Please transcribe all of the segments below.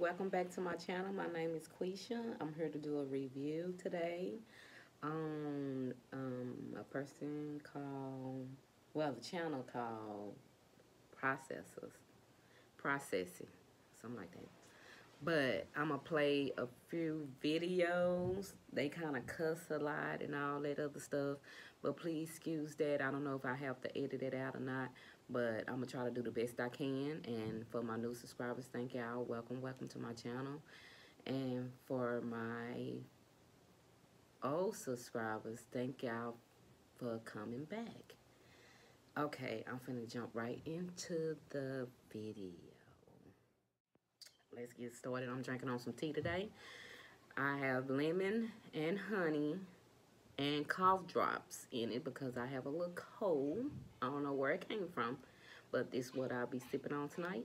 welcome back to my channel. My name is Quisha. I'm here to do a review today on a person called, well, the channel called Processing, something like that. But I'm gonna play a few videos. They kind of cuss a lot and all that other stuff, but please excuse that. I don't know if I have to edit it out or not, but I'm gonna try to do the best I can. And for my new subscribers, thank y'all. Welcome to my channel. And for my old subscribers, thank y'all for coming back. Okay, I'm finna jump right into the video. Let's get started. I'm drinking on some tea today. I have lemon and honey and cough drops in it because I have a little cold. I don't know where it came from, but this is what I'll be sipping on tonight.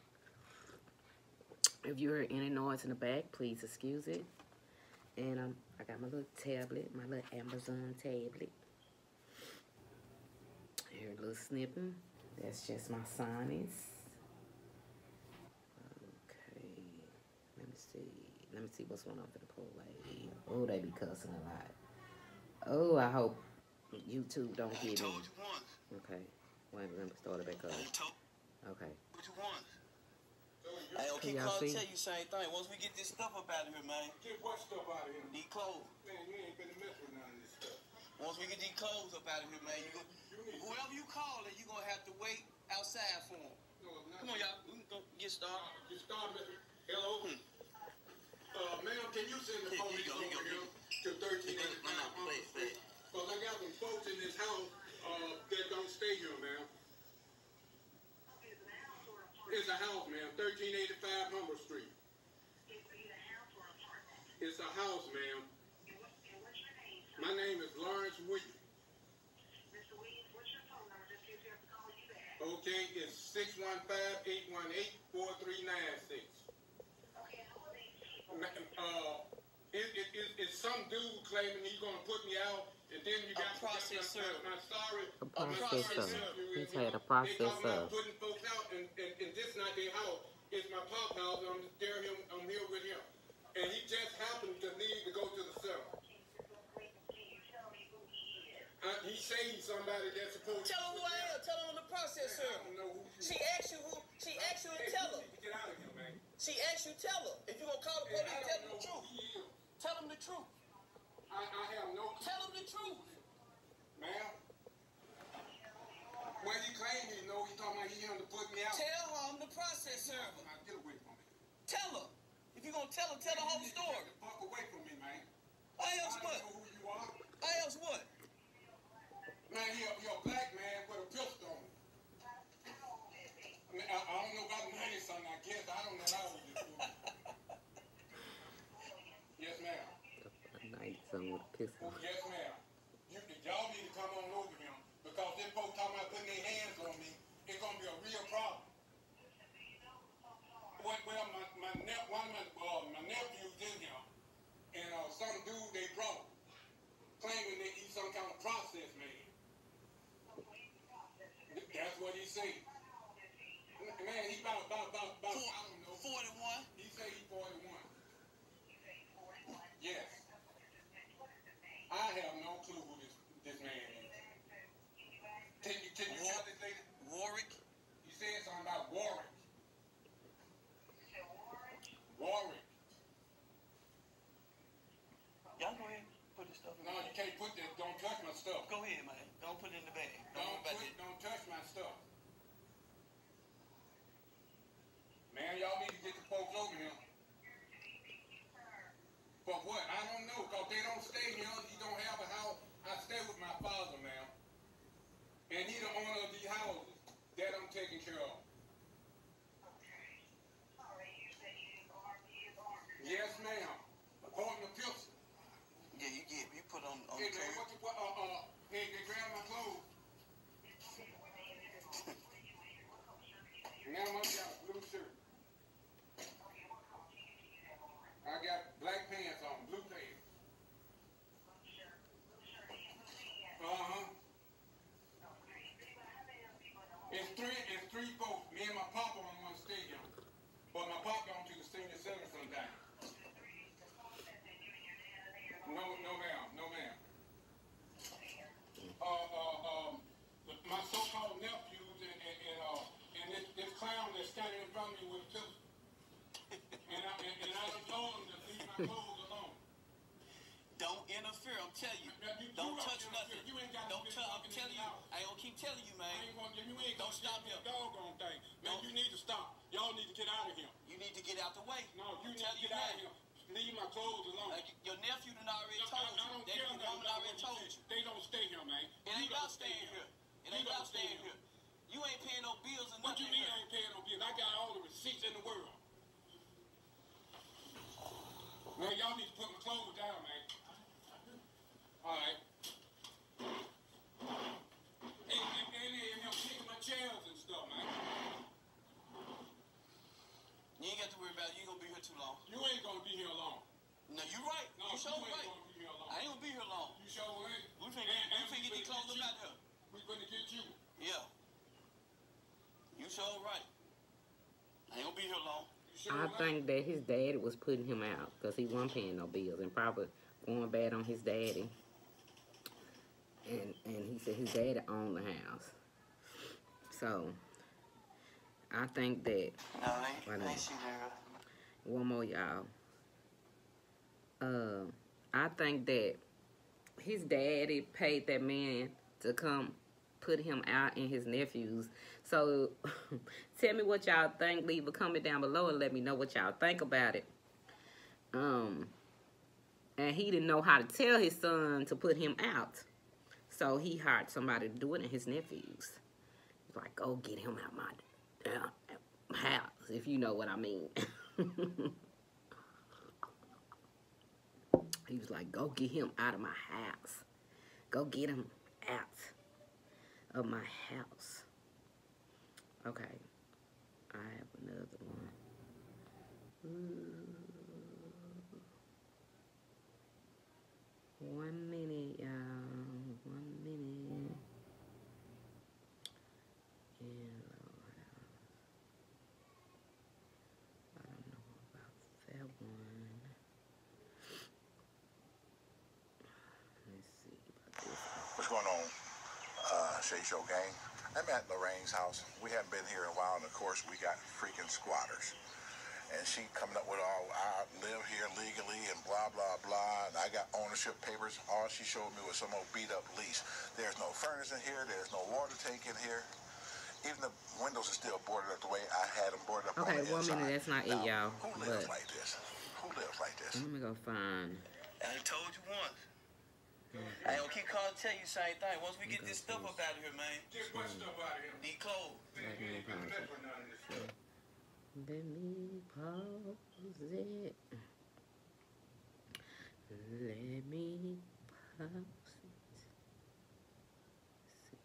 If you hear any noise in the back, please excuse it. And I got my little tablet, my little Amazon tablet. Here, a little snipping. That's just my sinus. Let me see what's going on for the pull away. Oh, they be cussing a lot. Oh, I hope YouTube don't get me. Okay. Wait, let me start it back up. Okay. Hey, okay, Carl, tell you the same thing. Once we get this stuff up out of here, man. Get what stuff out of here? These clothes. Man, you ain't finna mess with none of this stuff. Once we get these clothes up out of here, man, whoever you call it, you're going to have to wait outside for them. No, come on, y'all. We can go get started. Get started. Hello? Ma'am, can you send the police over here to 1385 Humber Street? Because I got some folks in this house that don't stay here, ma'am. It's a house, ma'am. 1385 Humber Street. It's a house, ma'am. My name is Lawrence Williams. Mr. Williams, what's your phone number? Just in case we have to call you back. Okay, it's 615-818-4396. Okay, and who are these people? It's some dude claiming he's gonna put me out, and then you got processor. My sorry. A processor. He's had a They talking processor. about putting folks out, and this not their house. It's my pop house, and I'm here with him. And he just happened to leave to go to the cell. He say he's somebody that's supposed to... Tell him who I am. Tell him I'm the processor. I don't know who you She asked you who. She asked you to tell her. Get out of here, man. She asked you tell her. If you're going to call the police, tell them the truth. Tell them the truth. I have no... Tell them the truth. Ma'am? Well, he claimed he know. He talking about he him to put me out. Tell her I'm the process server. Now, get away from me. Tell her. If you're going to tell her, tell the whole story. Get the fuck away from me, man. I else I what? don't know who you are. I else what? Man, you're a black man with a pistol on him. I mean, I don't know about 90 something, I guess. I don't know how we just do it. Yes, ma'am. 90-something with a pistol. Yes, ma'am. Y'all need to come on over here because them folks talking about putting their hands on me. It's going to be a real problem. Well, my nephew's in here, and some dude they brought claiming that he's some kind of process man. That's what he said. Man, he about I don't know. 41. He say he's 41. Yes. I have no clue who this man is. Can you tell this lady? Warwick. You said something about Warwick. Warwick. Y'all go ahead. Put this stuff in No, the you bag. can't put that. Don't touch my stuff. Go ahead, man. Don't put it in the bag. Don't touch my stuff. Man, y'all need to get the folks over here. For what? I don't know, because they don't stay here. He don't have a house. I stay with my father, ma'am. And he the owner of these houses that I'm taking care of. Yes, ma'am. According to Pilsen. Yeah, you put on Hey, the man, curb. hey, they grabbed my clothes. telling you, man. I ain't gonna, you ain't Don't gonna stop stop him. that doggone thing. Man, you need to stop. Y'all need to get out of here. You need to get out the way. No, you I'm need to telling get you out of now. here. Leave my clothes alone. Your nephew done already Look, told I you. don't That care woman nothing about already what told you you. said. They don't stay here, man. It ain't about staying here. It ain't about staying here. You ain't paying no bills or What you nothing mean here. I ain't paying no bills? I got all the receipts in the world. Man, y'all need to put my clothes down, man. All right. And I'm kicking my chairs and stuff, man. You ain't got to worry about it. You ain't gonna be here too long. You ain't gonna be here long. No, you right. No, You sure you ain't right. gonna be here long. I ain't gonna be here long. You sure ain't. We finna get these clothes up out here. We finna get you. Yeah. You sure right. I ain't gonna be here long. You sure I ain't. think that his daddy was putting him out because he wasn't paying no bills and probably going bad on his daddy. And he said his daddy owned the house. So I think that No, Wait a they minute. see there. one more, y'all. I think that his daddy paid that man to come put him out and his nephews. So tell me what y'all think. Leave a comment down below and let me know what y'all think about it. And he didn't know how to tell his son to put him out. So he hired somebody to do it, and his nephews. He's like, go get him out my house, if you know what I mean. He was like, go get him out of my house. Go get him out of my house. Okay. I have another one. 1 minute, y'all. 1 minute. And I don't know about that one. Let's see about this. What's going on, Shay Show gang? I'm at Lorraine's house. We haven't been here in a while, and of course, we got freaking squatters. And she coming up with all, I live here legally and blah, blah, blah. And I got ownership papers. All she showed me was some old beat up lease. There's no furnace in here. There's no water tank in here. Even the windows are still boarded up the way I had them boarded up on Okay, the 1 inside. minute, that's not it, y'all. Who lives But like this? Who lives like this? let me go find. I done told you once. I ain't gonna keep calling tell you the same thing. Once we get this stuff up out of here, man. Get what stuff out of here. These clothes. Let me pause it. For none of this stuff. Let me pause it. Let me pause it. See.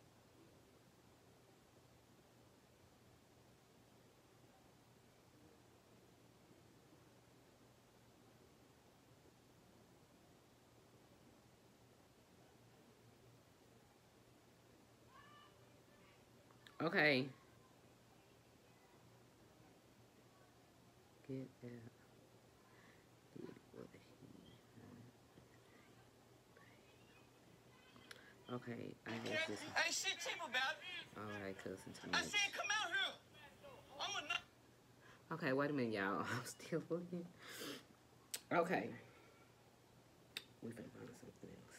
Okay. Get out. Did what he wanted. Okay, I guess this. Ain't shit cheap about it. Alright, cousin too I much. said come out here. I'm a nut. Okay, wait a minute, y'all. I'm still looking. Okay. We finna find something else.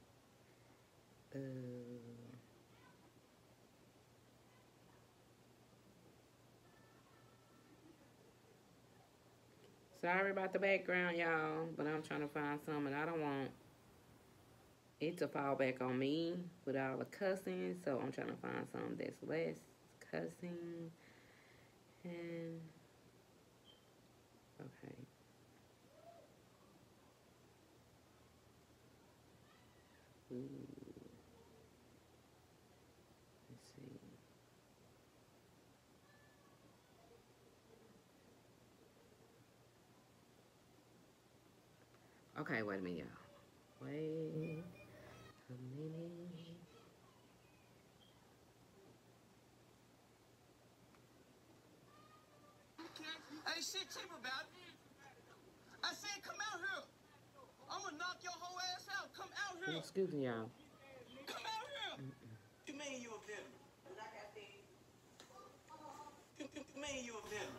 Sorry about the background, y'all, but I'm trying to find something. I don't want it to fall back on me with all the cussing, so I'm trying to find something that's less cussing. And okay. Ooh. Let's see. Okay, wait a minute, y'all. Wait a minute. Ain't shit cheap about it. I said come out here. I'm gonna knock your whole ass out. Come out here. Excuse me, y'all. Come out here. You mean you a villain? You mean you a villain?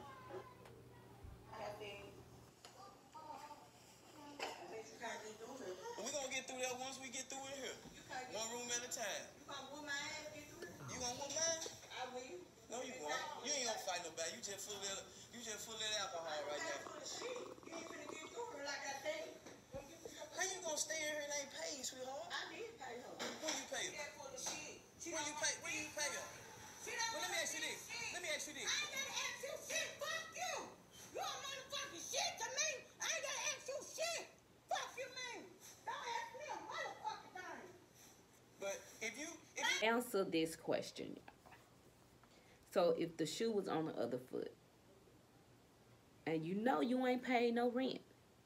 We're gonna get through that once we get through in here. One room at a time. You gonna whoop mine? I will. No, you won't. You ain't gonna fight nobody. You just full of alcohol right now. You ain't finna get through her like I said. How you gonna stay in here and ain't paid, sweetheart? I did pay her. Who you pay her? Where you pay her? Well, let me ask you this. I ain't gotta ask you shit. Fuck you. You a motherfucking shit to me. I ain't gotta ask you shit. Fuck you, man. Don't ask me a motherfucking thing. But if you Answer this question. So if the shoe was on the other foot, and you know you ain't paid no rent,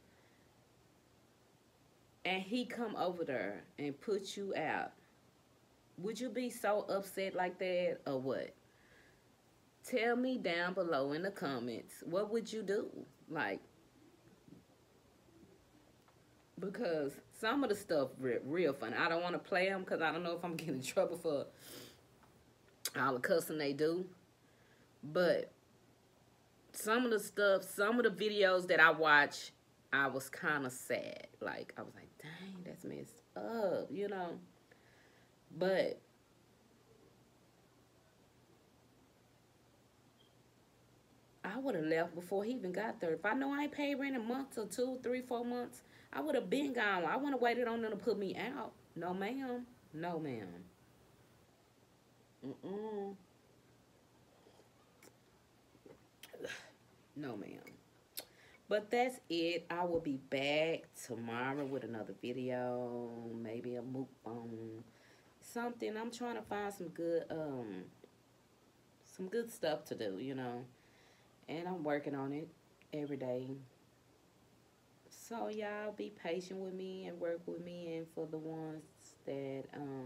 and he come over there and put you out, would you be so upset like that or what? Tell me down below in the comments. What would you do? Like, because some of the stuff real fun. I don't want to play them because I don't know if I'm getting in trouble for all the cussing they do. But some of the stuff, some of the videos that I watch, I was kind of sad. Like, I was like, dang, that's messed up, you know. But I would have left before he even got there. If I know I ain't paid rent in a month or 2, 3, 4 months, I would have been gone. I wouldn't have waited on them to put me out. No, ma'am. No, ma'am. No, ma'am. But that's it. I will be back tomorrow with another video. Maybe a mukbang. Something. I'm trying to find some good stuff to do, you know. And I'm working on it every day. So y'all be patient with me and work with me. And for the ones that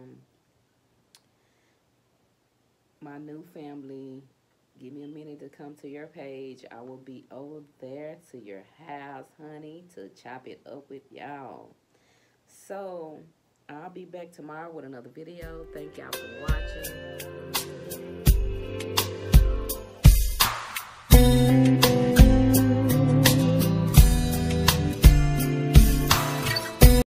my new family, give me a minute to come to your page. I will be over there to your house, honey, to chop it up with y'all. So I'll be back tomorrow with another video. Thank y'all for watching.